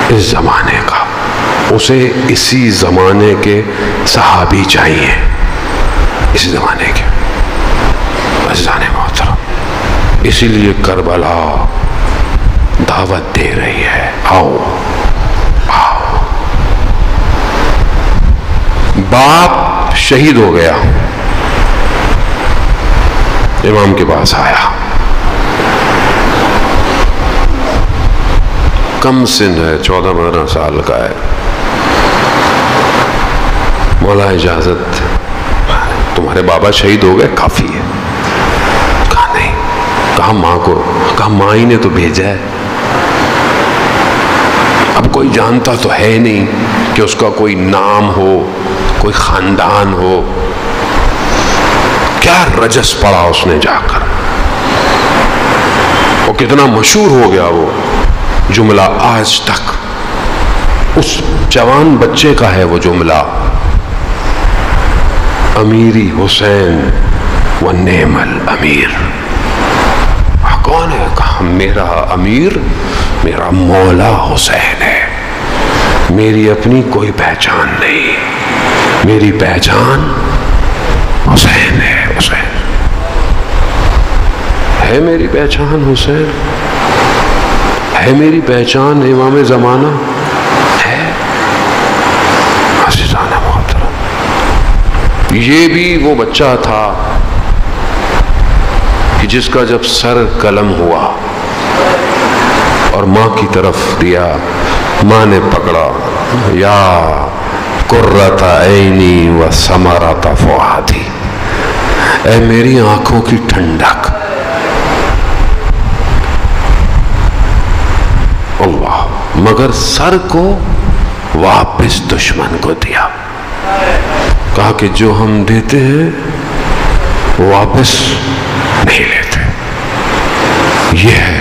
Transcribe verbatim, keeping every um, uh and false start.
اس زمانے کا، اسے اسی زمانے کے صحابی چاہیے، اسی زمانے کے عزیزان محترم۔ اسی لیے کربلا دعوت دے رہی ہے، آؤ آؤ۔ باپ شہید ہو گیا، امام کے پاس آیا، کم سن ہے، چودہ پندرہ سال کا ہے۔ مولا اجازت، تمہارے بابا شہید ہو گئے، کافی ہے۔ کہا نہیں، کہا ماں کو، کہا ماں ہی نے تو بھیجا ہے، اب کوئی جانتا تو ہے نہیں کہ اس کا کوئی نام ہو، کوئی خاندان ہو۔ کیا رجس پڑا اس نے جا کر، وہ کتنا مشہور ہو گیا وہ جملہ، آج تک اس جوان بچے کا ہے وہ جملہ، امیری حسین و نعم الامیر۔ کون ہے؟ کہا میرا امیر میرا مولا حسین ہے، میری اپنی کوئی پہچان نہیں، میری پہچان حسین ہے۔ حسین ہے میری پہچان، حسین ہے میری پہچان، امام زمانہ ہے۔ عزیزان محترم، یہ بھی وہ بچہ تھا کہ جس کا جب سر قلم ہوا اور ماں کی طرف دیا، ماں نے پکڑا، یا قرۃ عینی و ثمرۃ فؤادی، اے میری آنکھوں کی ٹھنڈک۔ اللہ، مگر سر کو واپس دشمن کو دیا، کہا کہ جو ہم دیتے ہیں واپس نہیں لیتے، یہ ہے